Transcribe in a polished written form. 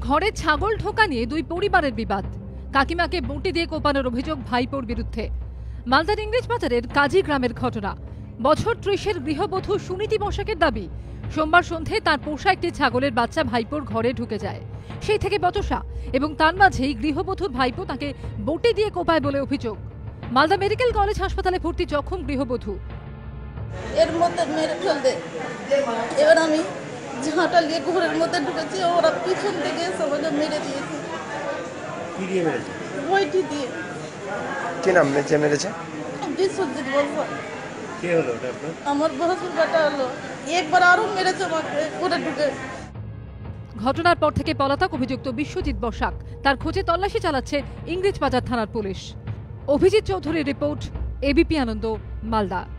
ঘরে ছাগল ঢোকা নিয়ে দুই পরিবারের বিবাদ। কাকিমাকে বঁটি দিয়ে কোপানোর অভিযোগ ভাইপোর বিরুদ্ধে। মালদার ইংরেজ বাজারের কাজী গ্রামের ঘটনা। বছর ৩০-এর গৃহবধূ সুনীতি বসাকের দাবি, সোমবার সন্ধে তার পোষা একটি ছাগলের বাচ্চা ভাইপোর ঘরে ঢুকে যায়। সেই থেকে বচসা এবং তার মাঝেই গৃহবধূর ভাইপো তাকে বঁটি দিয়ে কোপায় বলে অভিযোগ। মালদা মেডিকেল কলেজ হাসপাতালে ভর্তি জখম গৃহবধূ। এর মধ্যে মেরে ফেলতে, এবার আমি ঝাঁটা নিয়ে ঘরের মধ্যে ঢুকেছি, ওরা পিছন থেকে সবাইকে মেরে দিয়েছে। কি দিয়ে মেরেছে? বইটি দিয়ে। কি নাম যে মেরেছে? বিশ্বজিৎ বলবো। কে হলো ওটা আপনার? আমার ভাসুর বেটা হলো। একবার আরো মেরেছে আমাকে ঘরে ঢুকে। ঘটনার পর থেকে পলাতক অভিযুক্ত বিশ্বজিৎ বসাক। তার খোঁজে তল্লাশি চালাচ্ছে ইংরেজ বাজার থানার পুলিশ। অভিজিৎ চৌধুরীর রিপোর্ট, এবিপি আনন্দ, মালদা।